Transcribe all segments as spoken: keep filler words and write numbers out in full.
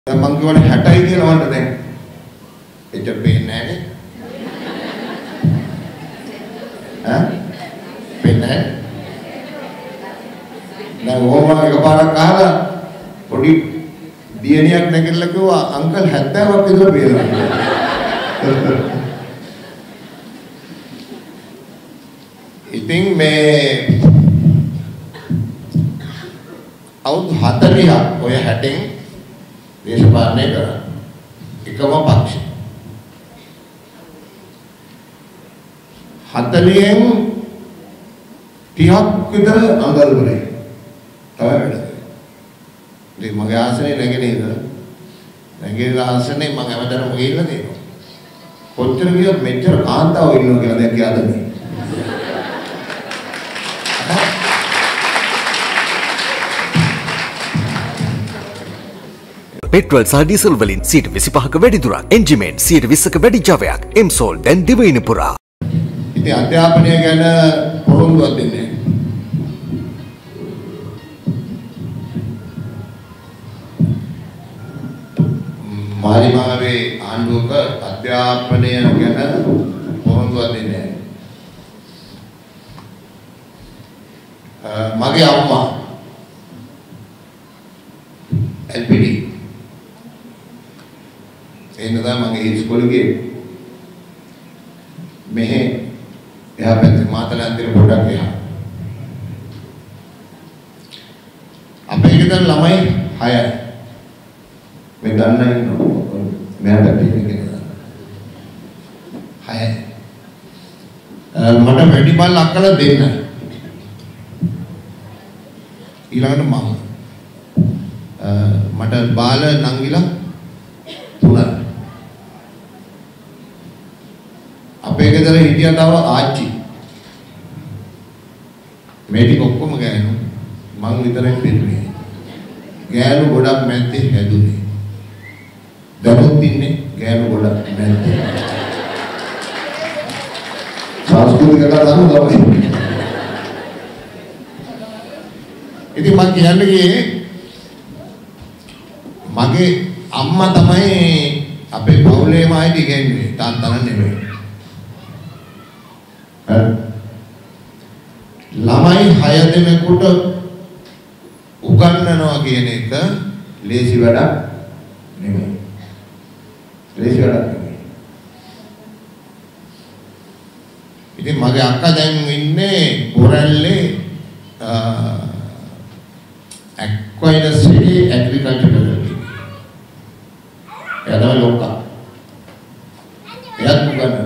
මං කියවනේ හැටයි කියලා මන්ට දැන් එච්චර පේන්නේ නැහැ නේ. ඈ? පේන්නේ නැහැ. දැන් ඕම එකපාරක් අහලා පොඩි දියණියක් නැගිටලා කිව්වා අංකල් හැත්තෑවක් විතර පේනවා. ඉතින් මේ අවුරුදු හතළිහක් ඔය හැටෙන් දේශපාලනය කරා. එකම පක්ෂ. හතළිහෙන් තිහක් විතර අඟල්වලේ. තමයි වැඩ. ඉතින් මගේ ආසනේ නැගෙනහිර. නැගෙනහිර ආසනේ මම හැමදාම ගිහිල්ලා තියෙනවා. කොච්චර ගියත් මෙච්චර කාන්තාවෝ ඉන්නවා කියලා දැන් කියලාද මේ. පෙට්‍රල් සහ ඩීසල් වලින් සියයට විසිපහක වැඩි දුරක්, එන්ජිමෙන් සියයට විස්සක වැඩි ජවයක්, එම්සෝල් දැන් දිවයින පුරා. ඉතින් අධ්‍යාපනය ගැන පොරොන්දුවක් දෙන්නේ. මාරිමාවේ ආණ්ඩුවක අධ්‍යාපනය ගැන පොරොන්දුවක් දෙන්නේ. මගේ අම්මා එල් පී ඩී එන්න තමයි මගේ ඉස්කෝලේ ගියේ. මෙහෙ එහා පැත්තේ මාතල අන්තිර පොඩක් එහා. අපේ ගෙදර ළමයි හයයි. මේ දන්න ඉන්නවා. මෙහා පැත්තේ ඉන්නේ. හයයි. මට වැඩි බල් අක්කලා දෙන්න. ඊළඟට මම. මට බාල නංගිලා තුනයි. අපේ ගෙදර හිටියා තව ආච්චි. මේ ටික ඔක්කොම ගෑනු. මං විතරක් පිරුනේ. ගෑනු ගොඩක් මැද්දේ හැදුනේ. දරුවෝ ඉන්නේ ගෑනු ගොඩක් මැද්දේ. සංස්කෘතික කතාවක් තමයි. ඉතින් මං කියන්නේ ගියේ මගේ අම්මා තමයි අපේ පවුලේම ආයිත් ඉගෙනුනේ. තාත්තා නෙමෙයි. ළමයි හය දෙනෙකුට උගන්වනවා කියන එක ලේසි වැඩක් නෙමෙයි. ලේසි වැඩක් නෙමෙයි. ඉතින් මගේ අක්කා දැන් ඉන්නේ බොරැල්ලේ ඇක්වයිරස් සිටි ඇග්‍රිකල්චර් එකේ. එයා තමයි ලොක්කා. එයාත් උගන්වනවා.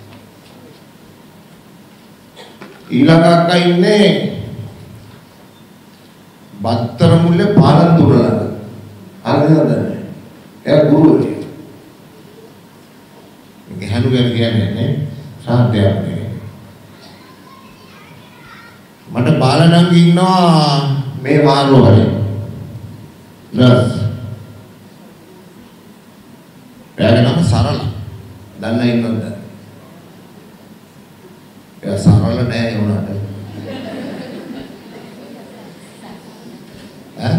ඊළඟ අක්කා ඉන්නේ බත්තර මුල්ලේ පාලන්තුරලද. හරිද? එයා ගුරුවරිය. ගැහණු ගැන කියන්නේ නේ සාධ්‍යයක් නෙවෙයි. මට බාලනංගි ඉන්නවා මේ මාරුවරේ. නර්ස්. එයාගේ නම සරල. දන්න ඉන්නවද? එයා සරල නෑ ඒ උනාට. ඈ?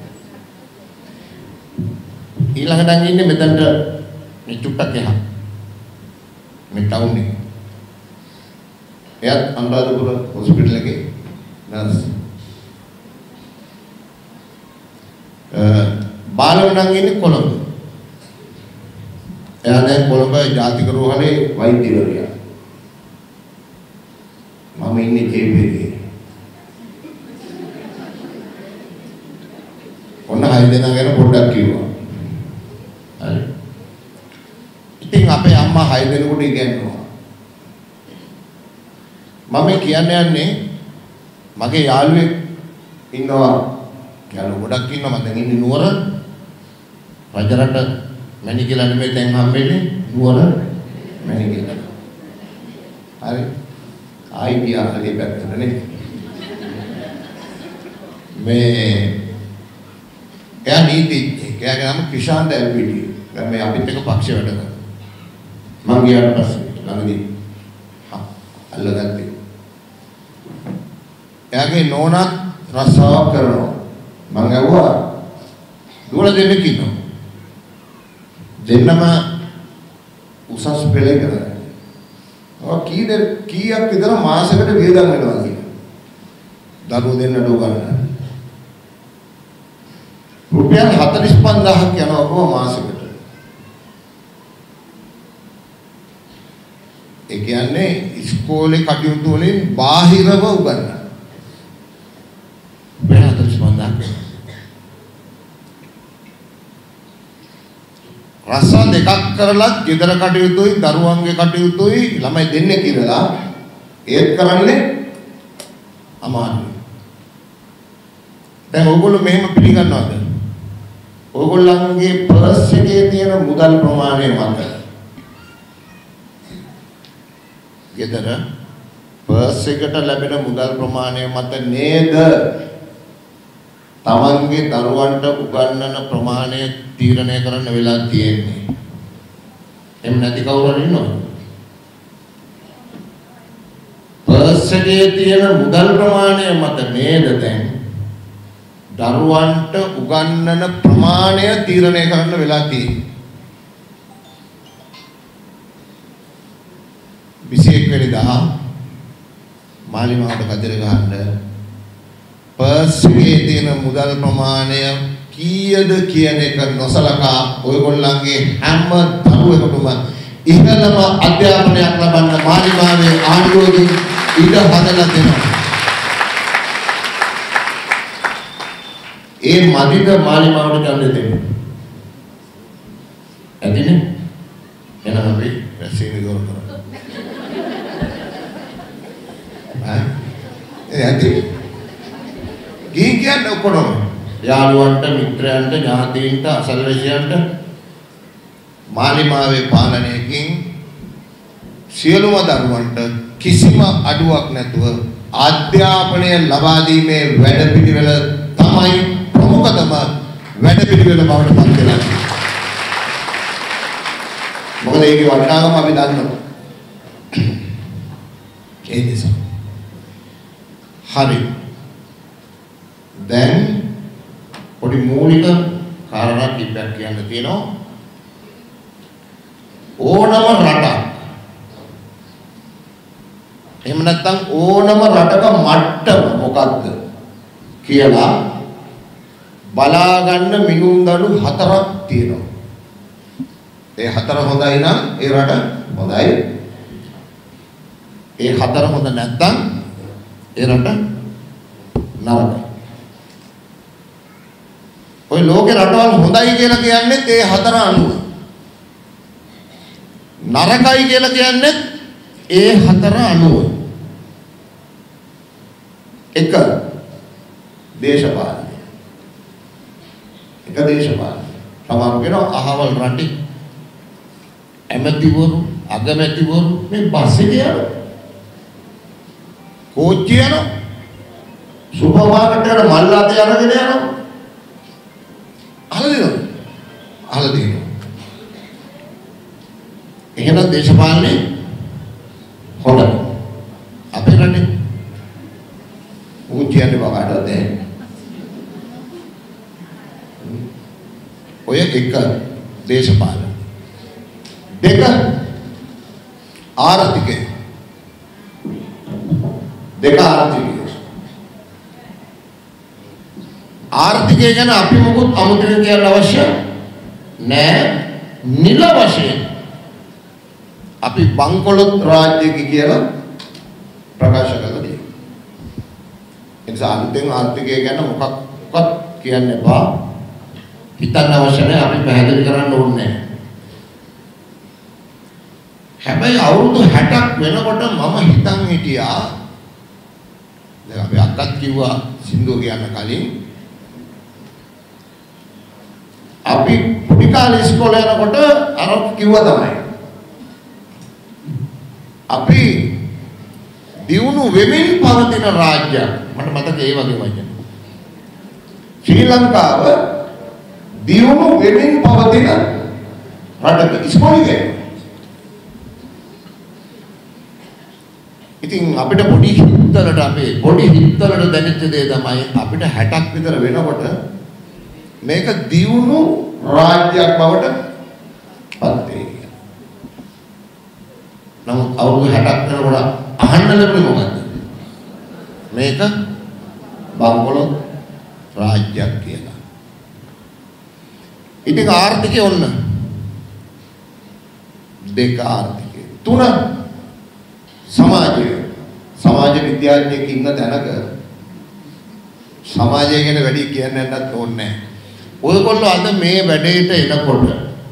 ඊළඟට ඉන්නේ මෙතනට මේ චුට්ටක් එහා. මේ ටවුන් එකේ. එයාත් අනුරාධපුර හොස්පිටල් එකේ නර්ස්. අ බාලව නම් ඉන්නේ කොළඹ. එයා දැන් කොළඹ ජාතික රෝහලේ වෛද්‍යවරියා. මම ඉන්නේ ජේපීගේ. ඔන්න හය දෙනා ගැන පොඩ්ඩක් කිව්වා. හරි. ඉතින් අපේ අම්මා හය දෙනෙකුට ඉගෙනුවා. මම කියන්නේ යන්නේ මගේ යාළුවෙක් ඉන්නවා. යාළුවෝ ගොඩක් ඉන්නවා. මම දැන් ඉන්නේ නුවර. රජරට මැණිකේලා නෙමෙයි දැන් හම්බෙන්නේ නුවර මැණිකේලා. හරි. ආයිඩියා හරිය පැත්තට නේ. මේ එයා නීතිඥයෙක්. එයාගේ නම ක්‍රිෂාන්ත එල් පී ඩී. දැන් මේ අපිත් එක්ක පක්ෂ වැඩ කරනවා. මං ගියාට පස්සේ ළඟදී අල්ලගත්තේ. එයාගේ නෝනාත් රස්සාවක් කරනවා. මං ඇහුවා දුවලා දෙන්නෙක් ඉන්නවා. දෙන්නම උසස් පෙළ කරා. ඔය කී දෙ කීයක් විතර මාසෙකට වියදම් වෙනවා කියලා. දරුවෝ දෙන්නට උගන්වන්න. රුපියල් හතළිස් පන්දාහක් යනවා කොහොම මාසෙකට. ඒ කියන්නේ ඉස්කෝලේ කටයුතු වලින් බාහිරව උගන්වන්න. රුපියල් හතළිස් පන්දාහක්. රස දෙකක් කරලත් ගෙදර කටයුතුයි දරුවන්ගේ කටයුතුයි ළමයි දෙන්නේ කියලා ඒත් කරන්නේ අමාරුයි. දැන් ඕගොල්ලෝ මෙහෙම පිළිගන්නවද? ඕගොල්ලන්ගේ පර්ස් එකේ තියෙන මුදල් ප්‍රමාණය මත ගෙදර පර්ස් එකට ලැබෙන මුදල් ප්‍රමාණය මත නේද තමන්ගේ දරුවන්ට උගන්වන ප්‍රමාණය තීරණය කරන්න වෙලා තියෙන්නේ. එහෙම නැති කවුරු හරි ඉන්නවද? පර්ස් එකේ තියෙන මුදල් ප්‍රමාණය මත නේද දැන් දරුවන්ට උගන්වන ප්‍රමාණය තීරණය කරන්න වෙලා තියෙන්නේ. විසි එක් වෙනිදා මාලිමාවට කදිර ගහන්න පර්ස් එකේ තියෙන මුදල් ප්‍රමාණය කීයද කියන එක නොසලකා ඔයගොල්ලන්ගේ හැම දරුවෙකුටම ඉහළම අධ්‍යාපනයක් ලබන්න මාලිමාවේ ආණ්ඩුවකින් ඉඩ හදලා දෙනවා. ඒ මදිද මාලිමාවට ඡන්දෙ දෙන්නේ. ඇදිනේ? එහෙනම් අපි රැස්වීම ඉවර කරමු. ආ? ඒ ඇදි. ගිහින් කියන්නේ ඔක්කොම යාළුවන්ට මිත්‍රයන්ට ඥාතීන්ට අසල්වැසියන්ට මාලිමාවේ පාලනයකින් සියලුම දරුවන්ට කිසිම අඩුවක් නැතුව අධ්‍යාපනය ලබා දීමේ වැඩපිළිවෙල තමයි ප්‍රමුඛතම වැඩපිළිවෙල බවට පත් වෙනවා. මොකද ඒකේ වටිනාකම අපි දන්නවා. ඒ නිසා හරි දැන් පොඩි මූලික කාරණා කිහිපයක් කියන්න තියෙනවා. ඕනම රටක් එහෙම නැත්නම් ඕනම රටක මට්ටම මොකක්ද කියලා බලා ගන්න මිනුම්දඩු හතරක් තියෙනවා. ඒ හතර හොඳයි නම් ඒ රට හොඳයි. ඒ හතර හොඳ නැත්නම් ඒ රට නරකයි. ඔය ලෝකේ රටවල් හොඳයි කියලා කියන්නේ ඒ හතර අනුව. නරකයි කියලා කියන්නේ ඒ හතර අනුව. එක දේශපාලනය. එක දේශපාලනය. සමහර කෙනා අහවල් රටේ ඇමතිවරු, අගමැතිවරු මේ බස් එකේ යනවා. කෝච්චිය යනවා. සුපර් මාකට් එකට මල් අතේ අරගෙන යනවා. අහලා අහලා දෙනවා. එහෙනම් දේශපාලනේ හොඳයි. අපේ රටේ උන්තියන්නේ බබාට දෙන්න. ඔය එක දේශපාලන. දෙක ආර්ථිකය. දෙක ආර්ථිකය. ආර්ථිකය ගැන අපි මොකුත් අමුතුවෙන් කියන්න අවශ්‍ය නෑ. නිල වශයෙන් අපි බංකොලොත් රාජ්‍යක කියලා ප්‍රකාශ කළා දෙයක්. ඒ නිසා අලුතෙන් ආර්ථිකය ගැන මොකක්වත් කියන්න එපා. හිතන්න අවශ්‍ය නැහැ. අපි පැහැදිලි කරන්න ඕනේ නැහැ. හැබැයි අවුරුදු හැටක් වෙනකොට මම හිතන් හිටියා දැන් අපි අක්කත් කිව්වා සින්දුව කියන්න කලින් අපි පොඩි කාලේ ඉස්කෝලේ යනකොට අර කිව්වා තමයි අපි දියුණු වෙමින් පවතින රාජ්‍යයක් මට මතකයි ඒ වගේ වචන ශ්‍රී ලංකාව දියුණු වෙමින් පවතින රටක ඉස්කෝලේ ඉතින් අපිට පොඩි හිතවලට අපේ පොඩි හිතවලට දැනෙච්ච දේ තමයි අපිට හැටක් විතර වෙනකොට මේක දියුණු රාජ්‍යයක් බවට අවුරුදු හැටක් වෙනකොට අහන්න ලැබුණේ මොකද්ද? මේක බංකොලොත් රාජ්‍යයක් කියලා. ඉතින් ආර්ථිකය ඔන්න දෙක ආර්ථිකය. තුන සමාජය. සමාජ විද්‍යාඥයෙක් ඉන්න තැනක සමාජය ගැන වැඩි කියන්න යන්නත් ඕනේ නැහැ. ඔයගොල්ලෝ අද මේ වැඩේට එනකොට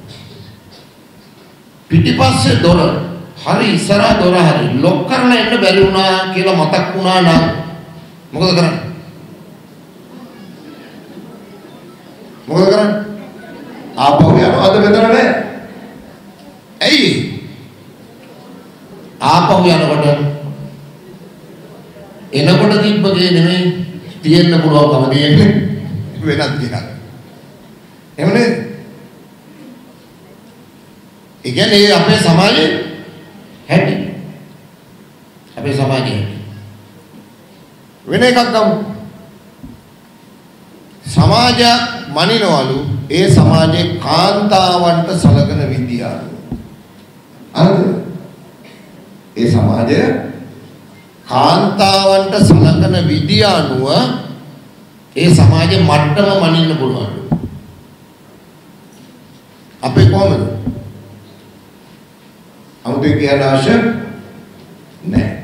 පිටිපස්සේ දොර හරි ඉස්සරහා දොර හරි ලොක් කරලා එන්න බැරි වුණා කියලා මතක් වුණා නම් මොකද කරන්නේ? මොකද කරන්නේ? ආපහු යනවාද මෙතන නැහැ? ඇයි? ආපහු යනකොට එනකොට තිබ්බගේ නෙමෙයි තියෙන්න පුළුවන්කම තියෙන්නේ වෙනත් දිහා. එහෙම නේද? ඒ කියන්නේ අපේ සමාජයේ හැටි. අපේ සමාජයේ වෙන එකක් ගමු. සමාජයක් මනිනවලු ඒ සමාජයේ කාන්තාවන්ට සලකන විදිය. හරිද? ඒ සමාජය කාන්තාවන්ට සලකන විදිය අනුව ඒ සමාජයේ මට්ටම මනින්න පුළුවන්. අපේ කොහමද? අමුතු කියන අවශ්‍ය නැහැ.